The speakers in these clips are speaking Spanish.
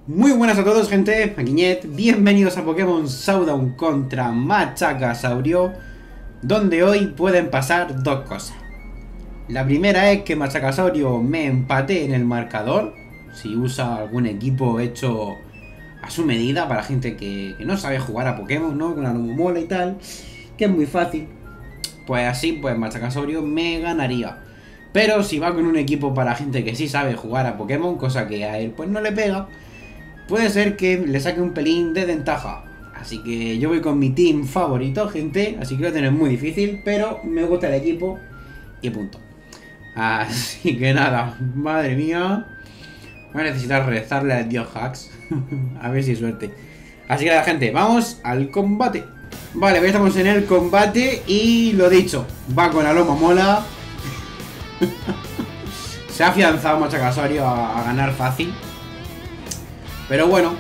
Muy buenas a todos, gente, aquí Ñet. Bienvenidos a Pokémon Showdown contra Machacasaurio, donde hoy pueden pasar dos cosas. La primera es que Machacasaurio me empate en el marcador, si usa algún equipo hecho a su medida para gente que no sabe jugar a Pokémon, ¿no? Con la Mola y tal, que es muy fácil. Pues así, pues Machacasaurio me ganaría. Pero si va con un equipo para gente que sí sabe jugar a Pokémon, cosa que a él pues no le pega, puede ser que le saque un pelín de ventaja. Así que yo voy con mi team favorito, gente. Así que lo tener muy difícil, pero me gusta el equipo y punto. Así que nada, madre mía. Voy a necesitar rezarle al dios Hacks. A ver si hay suerte. Así que nada, gente, vamos al combate. Vale, pues estamos en el combate y lo dicho, va con la loma mola. Se ha afianzado Machacasaurio a ganar fácil. Pero bueno.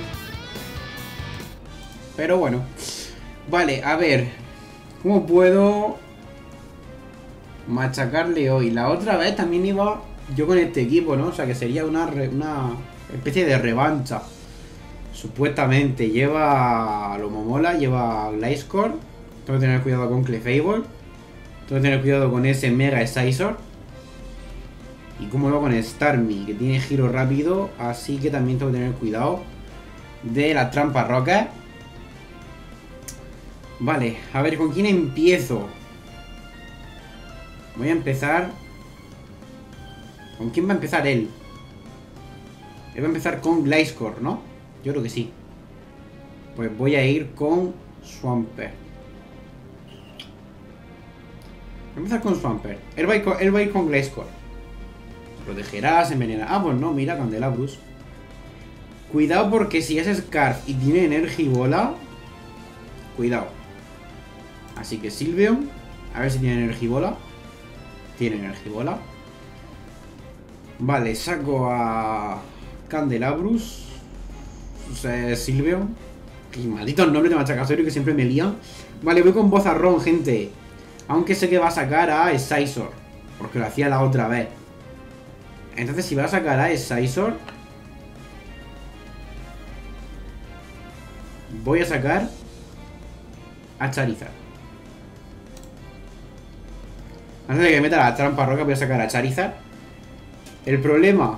Vale, a ver. ¿Cómo puedo machacarle hoy? La otra vez también iba yo con este equipo, ¿no? O sea que sería una especie de revancha. Supuestamente lleva a Lomomola, lleva a Gliscor. Tengo que tener cuidado con Clefable. Tengo que tener cuidado con ese Mega Scizor. Y como luego con Starmie, que tiene giro rápido. Así que también tengo que tener cuidado de las trampas rocas. Vale, a ver, ¿con quién empiezo? Voy a empezar... ¿Con quién va a empezar él? Él va a empezar con Gliscor, ¿no? Yo creo que sí. Pues voy a ir con Swampert. Voy a empezar con Swampert. Él va a ir con Gliscor. Se protegerá, se envenenará. Ah, pues no, mira, Candelabrus. Cuidado porque si es Scarf y tiene Energibola... Cuidado. Así que Sylveon. A ver si tiene Energibola. Tiene Energibola. Vale, saco a Candelabrus. O sea, Sylveon. Qué malditos nombres de Machacasaurio que siempre me lían. Vale, voy con Bozarrón, gente. Aunque sé que va a sacar a Scizor, porque lo hacía la otra vez. Entonces si va a sacar a Scizor, voy a sacar a Charizard. Antes de que meta la trampa roca voy a sacar a Charizard. El problema...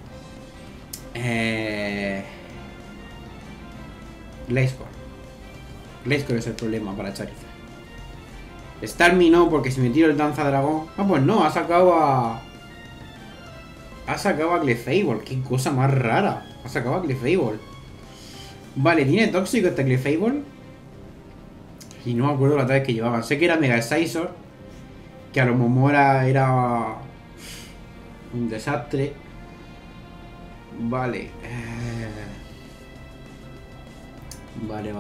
Gliscor. Gliscor es el problema para Charizard. Starmie no, porque si me tiro el danza dragón... Ah, pues no, ha sacado a... Ha sacado a Clefable. Qué cosa más rara. Ha sacado a Clefable. Vale, ¿tiene tóxico este Clefable? Y no me acuerdo la otra vez que llevaban. Sé que era Mega Scizor, que a lo Momora era un desastre. Vale. Vale.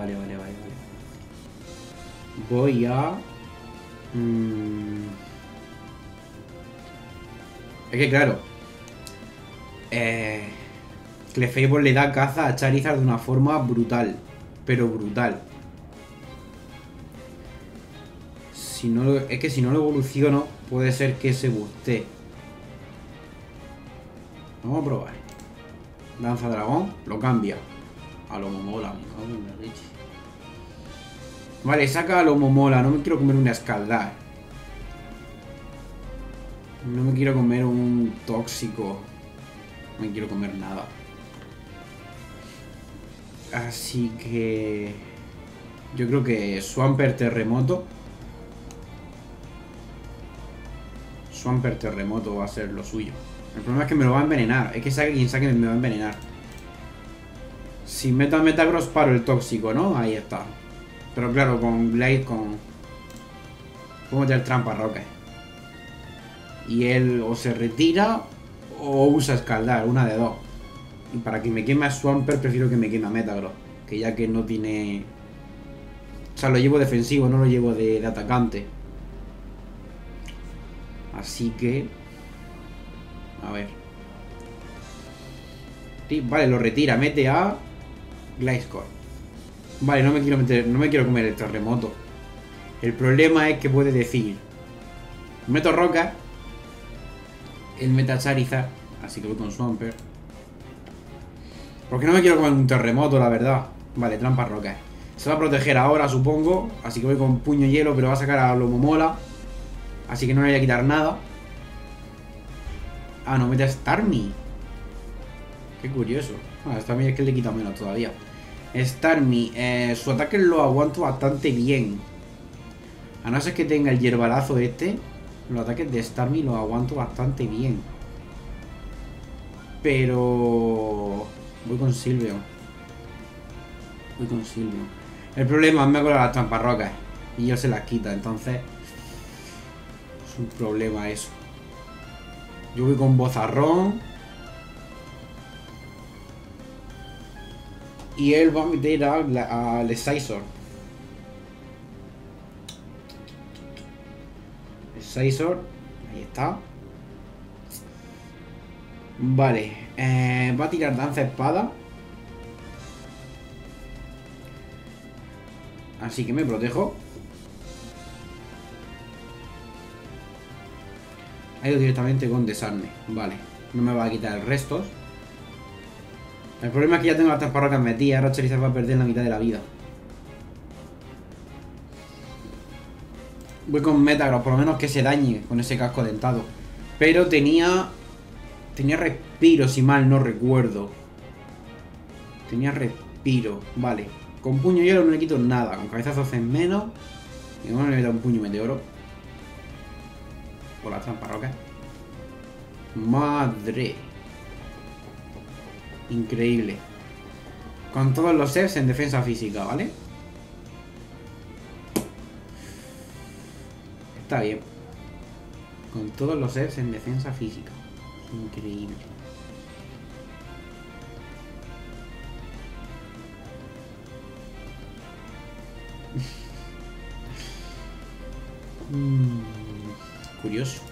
Voy a... Es que claro, Clefable le da caza a Charizard de una forma brutal. Pero brutal. Si no, es que si no lo evoluciono, puede ser que se buste. Vamos a probar. Lanza dragón, lo cambia. A lo momola, me cago en la leche. Vale, saca a lo momola. No me quiero comer una escaldar. No me quiero comer un tóxico. No me quiero comer nada. Así que... Yo creo que Swampert Terremoto. Swampert Terremoto va a ser lo suyo. El problema es que me lo va a envenenar. Es que saque quien saque me va a envenenar. Si meto a Metagross paro el tóxico, ¿no? Ahí está. Pero claro, con Glade, con... Puedo meter trampa roca. Y él o se retira o usa escaldar, una de dos. Y para que me queme a Swampert prefiero que me queme a Metagross, que ya que no tiene... O sea, lo llevo defensivo, no lo llevo de atacante. Así que... A ver. Vale, lo retira, mete a Gliscor. Vale, no me quiero meter, no me quiero comer el terremoto. El problema es que puede decir... Meto roca. Él mete a Charizard, así que voy con Swampert. Porque no me quiero comer un terremoto, la verdad. Vale, trampa roca. Se va a proteger ahora, supongo. Así que voy con puño hielo, pero va a sacar a lo momola. Así que no le voy a quitar nada. Ah, no, mete a Starmie. Qué curioso. Bueno, Starmie es que le quita menos todavía. Starmie, su ataque lo aguanto bastante bien. A no ser que tenga el hierbalazo este, los ataques de Starmie los aguanto bastante bien. Pero... voy con Silvio. Voy con Silvio. El problema es me con las tramparrocas. Y yo se las quita, entonces... es un problema eso. Yo voy con Bozarrón. Y él va a meter al Scizor. Scizor. Ahí está. Vale. Va a tirar danza espada. Así que me protejo. Ha ido directamente con desarme. Vale. No me va a quitar el resto. El problema es que ya tengo las tramparrocas metidas. Ahora Charizard va a perder la mitad de la vida. Voy con Metagross, por lo menos que se dañe con ese casco dentado. Pero tenía respiro, si mal no recuerdo. Tenía respiro. Vale. Con puño hielo no le quito nada. Con cabezazo hacen menos. Y bueno, le voy a dar un puño meteoro. Por la tramparrocas. Madre. Increíble. Con todos los sets en defensa física, ¿vale? Está bien. Con todos los sets en defensa física. Increíble. Curioso.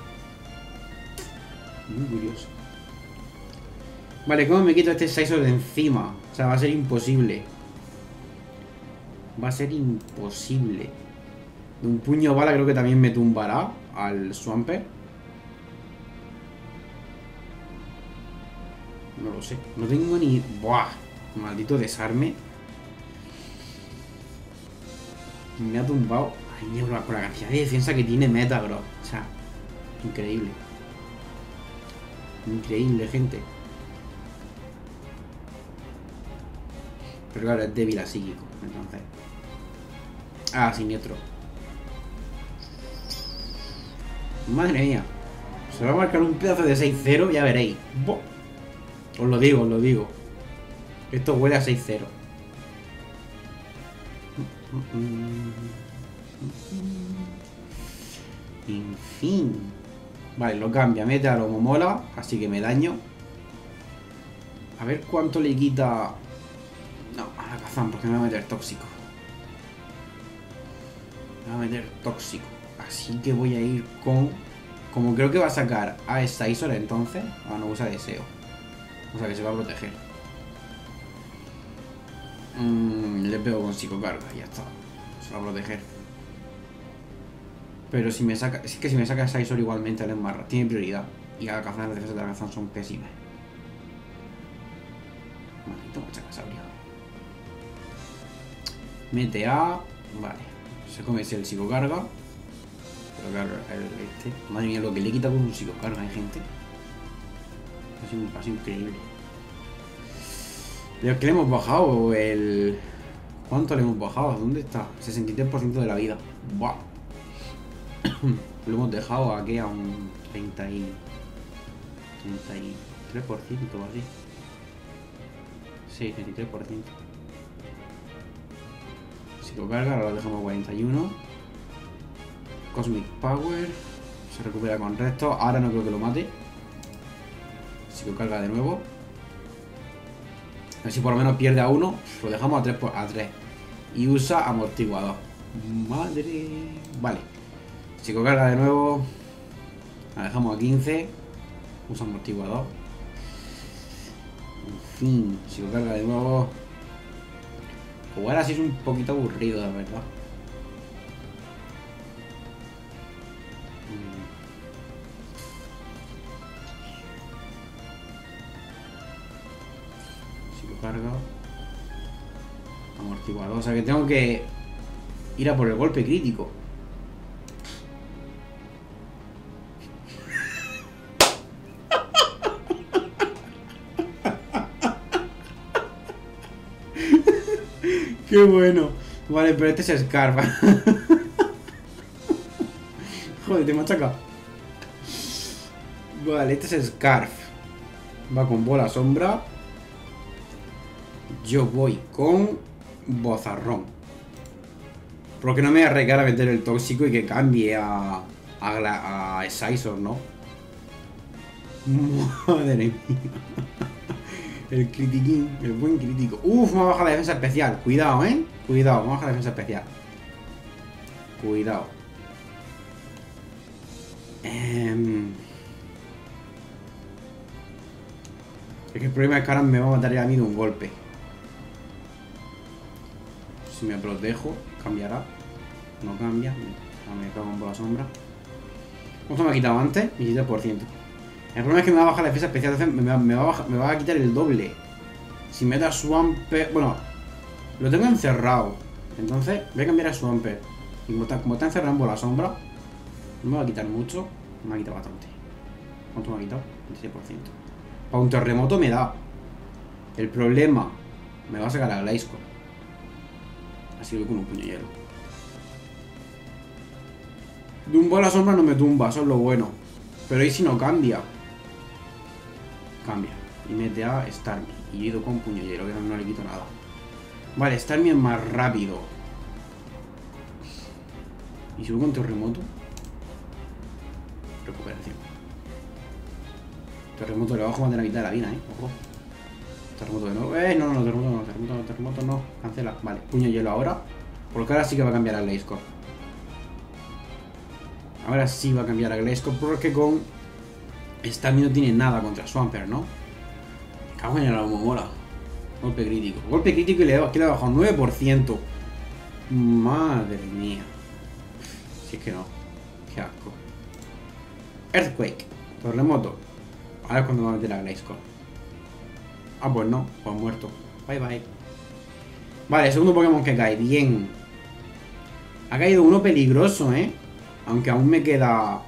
Muy curioso. Vale, ¿cómo me quito este Scizor de encima? O sea, va a ser imposible. Va a ser imposible. De un puño bala creo que también me tumbará al Swampert. No lo sé. No tengo ni... ¡Buah! Maldito desarme. Me ha tumbado. Ay, mierda, con la cantidad de defensa que tiene Metagross. O sea, increíble. Increíble, gente. Pero claro, es débil a psíquico, entonces. Ah, siniestro. Madre mía. Se va a marcar un pedazo de 6-0, ya veréis. ¡Boh! Os lo digo, os lo digo. Esto huele a 6-0. En fin. Vale, lo cambia. Mete a lo momola, así que me daño. A ver cuánto le quita... No, a la Kazan, porque me va a meter tóxico. Me va a meter tóxico. Así que voy a ir con... Como creo que va a sacar a Scizor entonces. Ah, no usa deseo. O sea que se va a proteger. Le pego con psicocarga, ya está. Se va a proteger. Pero si me saca... Es que si me saca Scizor igualmente le embarra. Tiene prioridad. Y a la Kazan, las defensas de la Kazan son pésimas. Maldito Machacasaurio. Mete a... Vale. Se come el psicocarga. Pero claro, este... Madre mía, lo que le quita con un psicocarga, gente. Ha sido increíble. Pero es que le hemos bajado el... ¿Cuánto le hemos bajado? ¿Dónde está? 63% de la vida. Buah. Lo hemos dejado aquí a un 30 y... 33% o así. Sí, 33%. Psicocarga, ahora lo dejamos a 41. Cosmic Power. Se recupera con resto. Ahora no creo que lo mate. Psicocarga de nuevo. A ver si por lo menos pierde a uno. Lo dejamos a 3. Y usa amortiguador. Madre. Vale. Psicocarga de nuevo. La dejamos a 15. Usa amortiguador. En fin. Psicocarga de nuevo. Jugar así es un poquito aburrido, la verdad. carga. Amortiguador. O sea que tengo que ir a por el golpe crítico. Qué bueno. Vale, pero este es Scarf. Joder, te machaca. Vale, este es Scarf. Va con bola sombra. Yo voy con Bozarrón. Porque no me voy a arriesgar a meter el tóxico y que cambie a Scizor, ¿no? Madre mía. El critiquín, el buen crítico. Uf, me ha bajado la defensa especial. Cuidado, ¿eh? Cuidado, me ha bajado la defensa especial. Cuidado. Es que el problema es que ahora me va a matar a mí de un golpe. Si me protejo, cambiará. No cambia. Me cago en bola sombra. ¿Cuánto me ha quitado antes? 17%. El problema es que me va a bajar la defensa especial. Me va a quitar el doble. Si meto a Swampert... Bueno, lo tengo encerrado. Entonces voy a cambiar a Swampert. Y como está encerrado en bola sombra, no me va a quitar mucho. Me ha quitado bastante. ¿Cuánto me ha quitado? 26%. Para un terremoto me da. El problema, me va a sacar a Gliscor. Así que voy con un puño de hielo. De un bola sombra no me tumba, eso es lo bueno. Pero ahí si no cambia. Cambia. Y mete a Starmie. Y yo he ido con puño de hielo, que no le quito nada. Vale, Starmie es más rápido. Y si voy con terremoto. Recuperación. Terremoto le bajo más de la mitad de la vida, ojo. Terremoto de nuevo. No, terremoto no. Cancela. Vale, puño de hielo ahora. Porque ahora sí que va a cambiar a Gliscor. Ahora sí va a cambiar a Gliscor porque con Starmie no tiene nada contra Swampert, ¿no? Me cago en el mola. Golpe crítico. Golpe crítico y le he bajado 9%. Madre mía. Si es que no. Qué asco. Earthquake. Terremoto. Ahora es cuando va a meter a Gliscor. Ah, pues no. Pues muerto. Bye bye. Vale, segundo Pokémon que cae. Bien. Ha caído uno peligroso, ¿eh? Aunque aún me queda...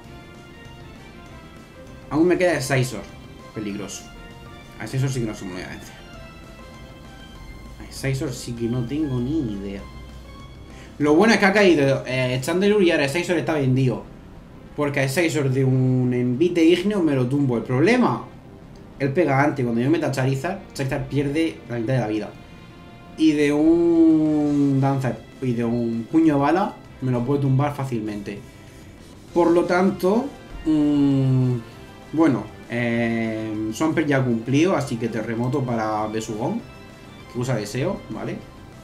Aún me queda Scizor. Peligroso. A Scizor sí que no se me voy a vencer. A Scizor sí que no tengo ni idea. Lo bueno es que ha caído Chandelure y ahora Scizor está vendido. Porque a Scizor de un envite ígneo me lo tumbo. El problema, él pega antes. Cuando yo meta a Charizard, Charizard pierde la mitad de la vida. Y de un Dancer y de un puño bala me lo puedo tumbar fácilmente. Por lo tanto, bueno, Swampert ya ha cumplido, así que terremoto para Besugón, que usa deseo, ¿vale?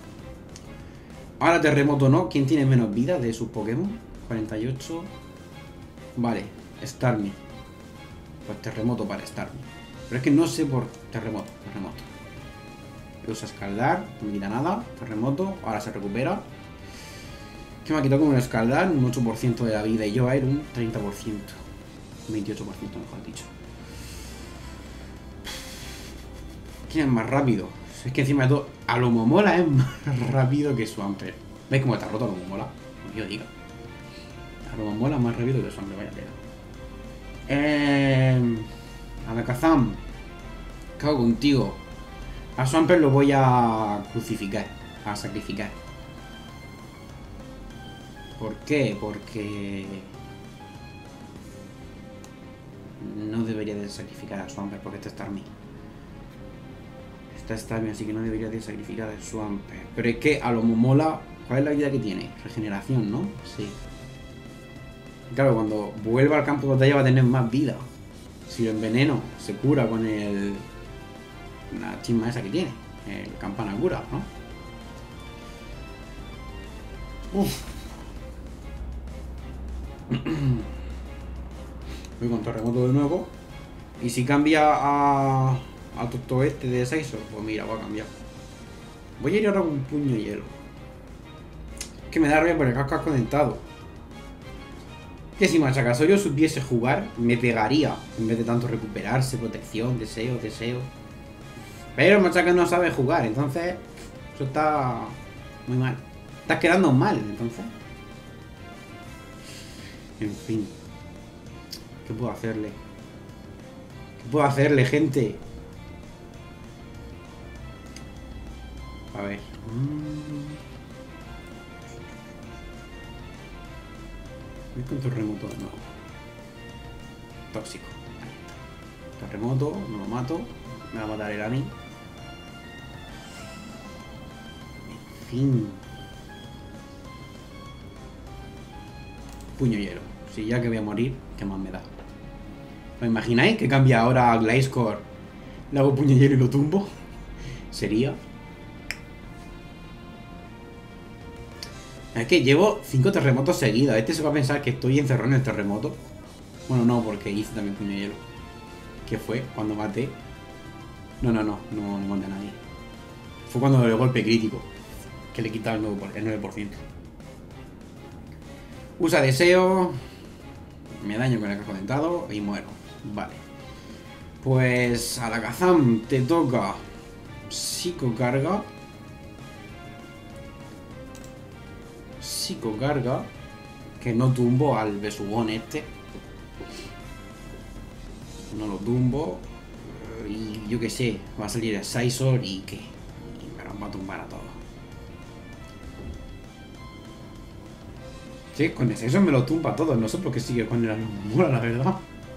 Ahora terremoto no. ¿Quién tiene menos vida de sus Pokémon? 48. Vale, Starmie. Pues terremoto para Starmie. Pero es que no sé por terremoto. Usa escaldar, no me quita nada. Terremoto, ahora se recupera. Que me ha quitado con un escaldar un 8% de la vida y yo a ir un 30%. 28%, mejor dicho. ¿Quién es más rápido? Es que encima de todo, Alomomola es más rápido que Swampert. ¿Veis cómo está roto Alomomola? Como yo diga. Alomomola es más rápido que Swampert, vaya tela. Alakazam. Cago contigo. A Swampert lo voy a crucificar. A sacrificar. ¿Por qué? Porque... no debería de sacrificar a Swampert porque este es Starmie. Está Starmie, así que no debería de sacrificar a Swampert. Pero es que a lo mola... ¿Cuál es la vida que tiene? Regeneración, ¿no? Sí. Claro, cuando vuelva al campo de batalla va a tener más vida. Si lo enveneno, se cura con el... la chisma esa que tiene. El campana cura, ¿no? Uff. Voy con terremoto de nuevo. Y si cambia a todo este de Scizor, pues mira, va a cambiar. Voy a ir ahora con un puño de hielo. Es que me da rabia por el casco conectado. Que si Machacasorio supiese jugar, me pegaría. En vez de tanto recuperarse, protección, deseo. Pero Machaca no sabe jugar, entonces eso está muy mal. Estás quedando mal, entonces. En fin. ¿Qué puedo hacerle? ¿Qué puedo hacerle, gente? A ver. Voy con terremoto de nuevo. Tóxico. Ahí está. Terremoto, no lo mato. Me va a matar el a mí. En fin. Puño hielo. Si ya que voy a morir, ¿qué más me da? ¿Os imagináis que cambia ahora a Gliscor? Le hago puño hielo y lo tumbo. Sería. Es que llevo 5 terremotos seguidos. Este se va a pensar que estoy encerrado en el terremoto. Bueno, no, porque hice también puño hielo. ¿Qué fue? Cuando maté. No maté a nadie. Fue cuando le golpe crítico. Que le quitaba el 9%. Usa deseo. Me daño con el casco dentado y muero. Vale. Pues a la Kazam te toca psicocarga. Psicocarga. Que no tumbo al besugón este. No lo tumbo. Y yo qué sé. Va a salir el Scizor y qué. Y me los va a tumbar a todos. Sí, con el Scizor me lo tumba a todos. No sé por qué sigue con el mola, la verdad.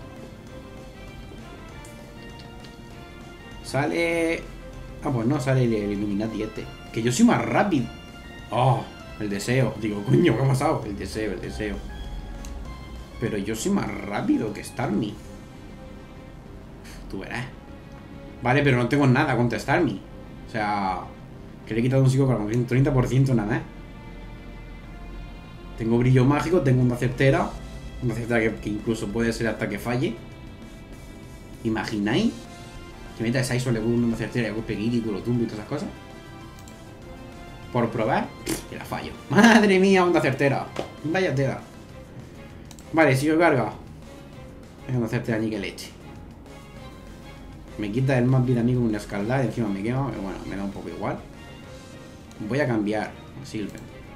Sale... Ah, pues no, sale el Illuminati este. Que yo soy más rápido. Oh, el deseo. Digo, coño, ¿qué ha pasado? El deseo. Pero yo soy más rápido que Starmie. Tú verás. Vale, pero no tengo nada contra Starmie. O sea, que le he quitado un psico para un 30% nada, ¿eh? Tengo brillo mágico, tengo una certera. Una certera que incluso puede ser hasta que falle. ¿Imagináis? Que meta esa ISO, le pongo una certera y golpe crítico, lo tumbo y todas esas cosas. Por probar, y la fallo. ¡Madre mía, onda certera! Vaya tela. Vale, si yo carga. Es una certera ni que leche. Me quita el más vida a mí con una escaldar, encima me quema. Pero bueno, me da un poco igual. Voy a cambiar a Silver.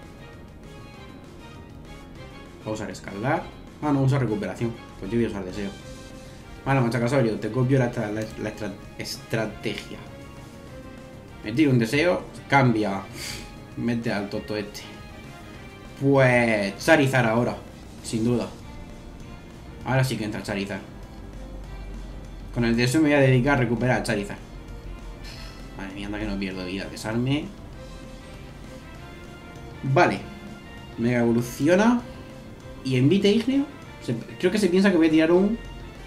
Voy a usar escaldar. Ah, no, usa recuperación. Pues yo voy a usar deseo. Vale, Machacasaurio, te copio la estrategia. Me tiro un deseo, cambia. Mete al toto este. Pues Charizard ahora, sin duda. Ahora sí que entra Charizard. Con el deseo me voy a dedicar a recuperar a Charizard. Madre mía, anda que no pierdo vida. Desarme. Vale. Mega evoluciona. Y envite ígneo. Creo que se piensa que voy a tirar un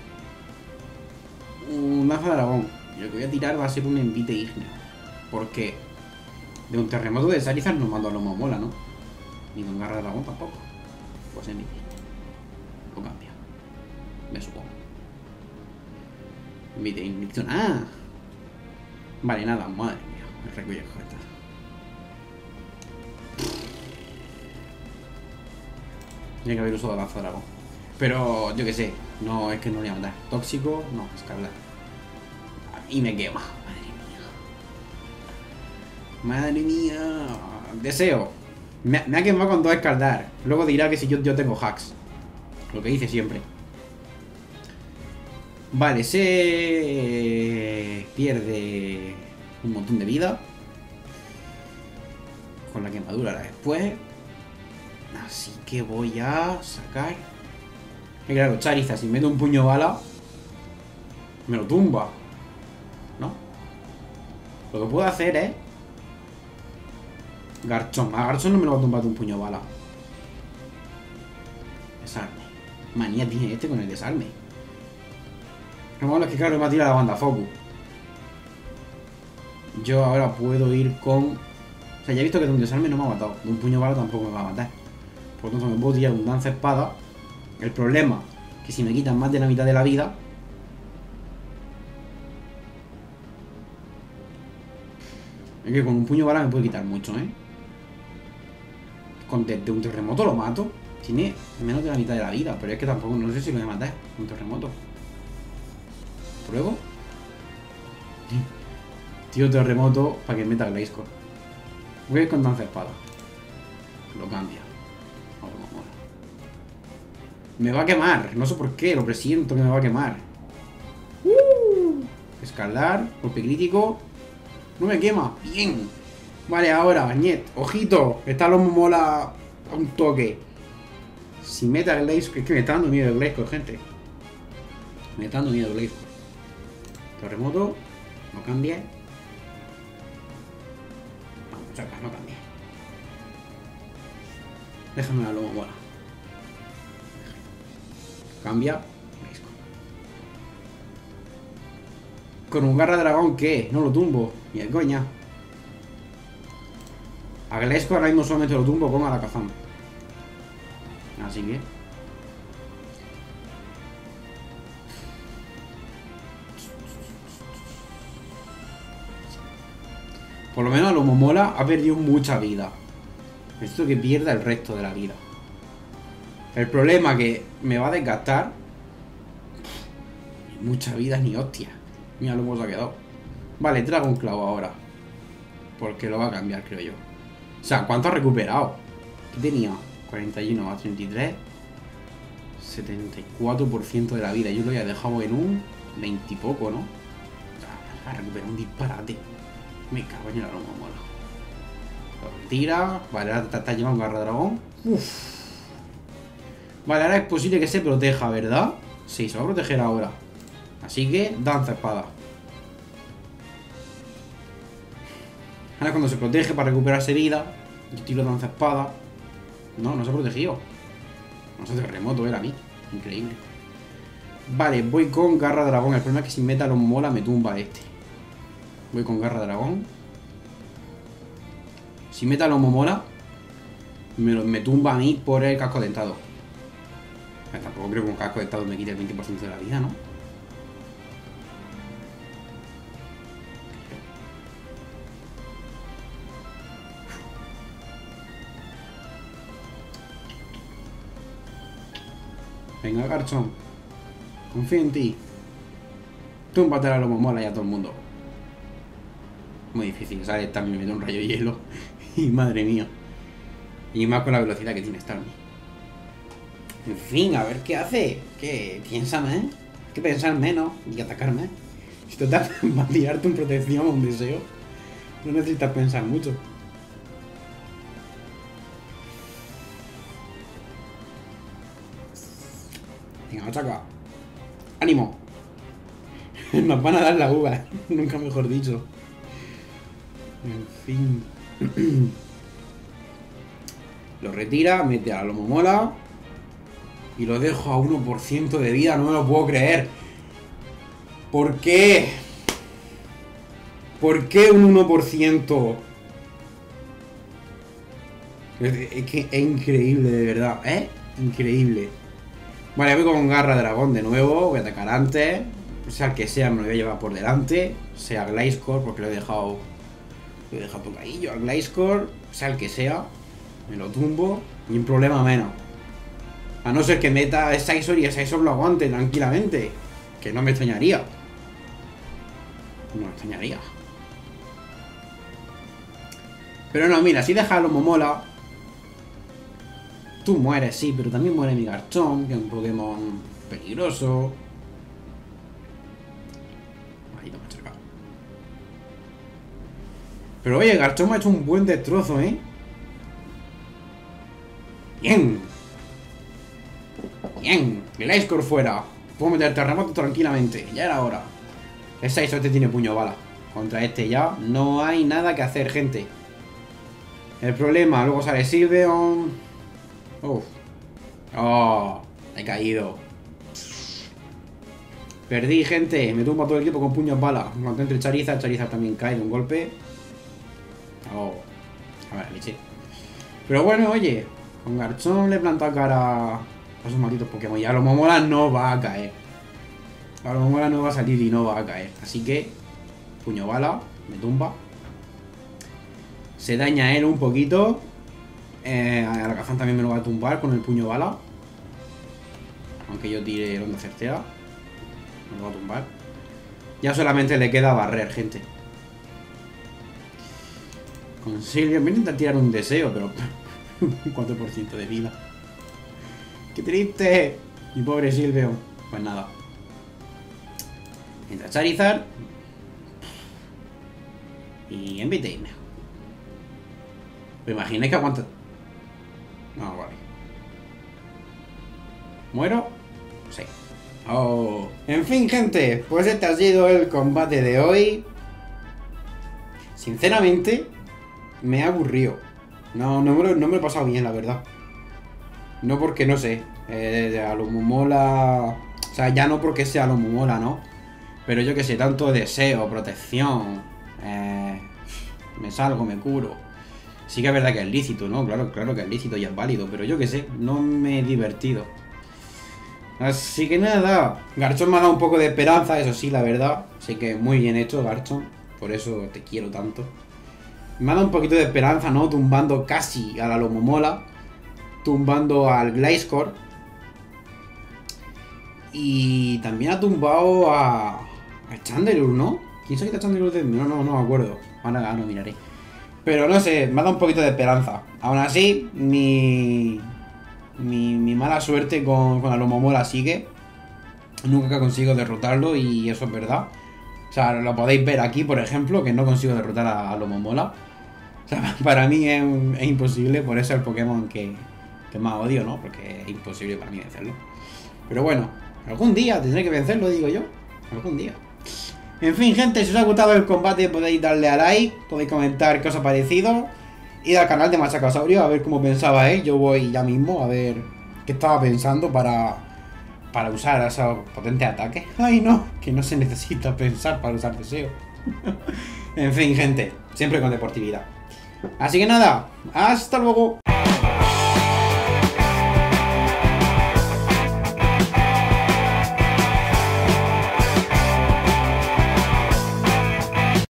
mazo de dragón. Y lo que voy a tirar va a ser un envite ígneo. Porque de un terremoto de Charizard no mando a lo mola, ¿no? Ni de un garra de dragón tampoco. Pues envite. Lo cambia. Me supongo. Envite ígneo. ¡Ah! Vale, nada, madre mía. Me recuello esta. Tiene que haber usado lanza de dragón. Pero yo que sé, no es que no le voy a matar. Tóxico, no, escarlar. Y me quema. Madre mía. Deseo. Me ha quemado con 2 escaldar. Luego dirá que si yo tengo hacks. Lo que dice siempre. Vale, se pierde un montón de vida. Con la quemadura ahora después. Así que voy a sacar. Y claro, Charizard, si meto un puño bala, me lo tumba. ¿No? Lo que puedo hacer es Garchomp. A Garchomp no me lo va a tumbar de un puño bala. Desarme. Manía tiene este con el desarme. Lo malo es que claro me ha tirado la banda Focus. Yo ahora puedo ir con... O sea, ya he visto que de un desarme no me ha matado. De un puño bala tampoco me va a matar. Por lo tanto me puedo tirar un danza espada. El problema es que si me quitan más de la mitad de la vida... Es que con un puño bala me puede quitar mucho, ¿eh? Con de un terremoto lo mato. Tiene menos de la mitad de la vida. Pero es que tampoco, no sé si lo voy a matar. Un terremoto. ¿Pruebo? Tío terremoto para que meta Gleisco. Voy a ir con danza espada. Lo cambia. Ahora me mola. Me va a quemar. No sé por qué, lo presiento que me va a quemar. Escalar, golpe crítico. No me quema. Bien. Vale, ahora, Niet. Ojito. Está lo mola a un toque. Si mete a Gleisco. Es que me está dando miedo el Gleisco, gente. Me está dando miedo el Gleisco. Terremoto. No cambie. Vamos, saca, no cambie. Déjame la lomo mola. Cambia. Gleisco. Con un garra dragón, ¿qué? No lo tumbo. Ni de coña. A Gleisco ahora mismo solamente lo tumbo con Alakazam. Así que... Por lo menos a lo Momola ha perdido mucha vida. Necesito que pierda el resto de la vida. El problema que me va a desgastar. Ni mucha vida ni hostia. Mira lo hemos quedado. Vale, Dragon Claw ahora. Porque lo va a cambiar, creo yo. O sea, ¿cuánto ha recuperado? ¿Qué tenía? 41 a 33. 74% de la vida. Yo lo había dejado en un 20 y poco, ¿no? O sea, ha recuperado un disparate. Me cago en la loma mola. Lo retira. Vale, ahora está llevando garra dragón. Uff. Vale, ahora es posible que se proteja, ¿verdad? Sí, se va a proteger ahora. Así que, danza espada. Ahora cuando se protege para recuperarse vida, yo tiro danza espada. No, no se ha protegido. No se hace remoto, era a mí. Increíble. Vale, voy con garra dragón. El problema es que si meta lo mola me tumba este. Voy con garra dragón. Si meta lo mola me tumba a mí por el casco dentado. Tampoco creo que un casco dentado me quite el 20% de la vida, ¿no? Venga, Garchomp. Confío en ti. Túmbate a la mola y a todo el mundo. Muy difícil, ¿sabes? También me mete un rayo hielo. Y madre mía. Y más con la velocidad que tiene Starmie. En fin, a ver qué hace. ¿Qué? Piénsame, ¿eh? Hay que pensar menos y atacarme. Si total, va a tirarte un protección o un deseo. No necesitas pensar mucho. Venga, machaca. ¡Ánimo! Nos van a dar la uva. Nunca mejor dicho. En fin. Lo retira, mete a la momola. Y lo dejo a 1% de vida. No me lo puedo creer. ¿Por qué? ¿Por qué un 1%? Es que es increíble, de verdad. Increíble. Vale, voy con garra dragón de nuevo. Voy a atacar antes. Sea el que sea, me lo voy a llevar por delante. Sea Gliscor, porque lo he dejado. Lo he dejado tocadillo al Gliscor. Sea el que sea. Me lo tumbo. Ni un problema menos. A no ser que meta Scizor y Scizor lo aguante tranquilamente. Que no me extrañaría. No me extrañaría. Pero no, mira, si deja a los Momola. Tú mueres, sí, pero también muere mi Garchomp, que es un Pokémon peligroso. Ahí lo me he acercado. Pero oye, Garchomp ha hecho un buen destrozo, ¿eh? Bien. Bien. Gliscor fuera. Puedo meter terremoto tranquilamente. Ya era hora. Ese este tiene puño bala. Contra este ya no hay nada que hacer, gente. El problema, luego sale Sylveon. Uf. Oh, he caído. Perdí, gente. Me tumba todo el equipo con puños bala. En cuanto entre Charizard, Charizard también cae de un golpe. Oh. A ver, leche. Pero bueno, oye. Con Garchomp le he plantado cara a esos malditos Pokémon. Y a los Momola no va a caer. A los Momola no va a salir y no va a caer. Así que, puño bala. Me tumba. Se daña él un poquito. A Alakazam también me lo va a tumbar con el puño bala. Aunque yo tire el onda certera. Me lo va a tumbar. Ya solamente le queda barrer, gente. Con Silvio me intenta tirar un deseo, pero... un 4% de vida. ¡Qué triste! Mi pobre Silvio. Pues nada. Entra Charizard. Y Envitain. ¿Me imagináis que aguanta? No, vale. ¿Muero? Sí. Oh. En fin, gente. Pues este ha sido el combate de hoy. Sinceramente, me ha aburrido. No me lo he pasado bien, la verdad. No porque, no sé. A lo Momola... O sea, ya no porque sea lo Momola, ¿no? Pero yo que sé, tanto deseo, protección... me salgo, me curo. Sí que es verdad que es lícito, ¿no? Claro que es lícito y es válido, pero yo que sé, no me he divertido. Así que nada, Garchomp me ha dado un poco de esperanza, eso sí, la verdad. Así que muy bien hecho, Garchomp. Por eso te quiero tanto. Me ha dado un poquito de esperanza, ¿no? Tumbando casi a la Lomomola. Tumbando al Gliscor. Y también ha tumbado a Chandelure, ¿no? ¿Quién se quita Chandelure de mí? No me acuerdo. Ahora no miraré. Pero no sé, me ha dado un poquito de esperanza. Aún así, mi mala suerte con la Lomomola sigue. Nunca consigo derrotarlo y eso es verdad. O sea, lo podéis ver aquí, por ejemplo, que no consigo derrotar a Lomomola. O sea, para mí es imposible, por eso es el Pokémon que más odio, ¿no? Porque es imposible para mí vencerlo. Pero bueno, algún día tendré que vencerlo, digo yo. Algún día. En fin, gente, si os ha gustado el combate podéis darle a like, podéis comentar qué os ha parecido. Ir al canal de Machacasaurio a ver cómo pensaba él. Yo voy ya mismo a ver qué estaba pensando para usar esos potentes ataques. Ay no, que no se necesita pensar para usar deseo. En fin, gente, siempre con deportividad. Así que nada, hasta luego.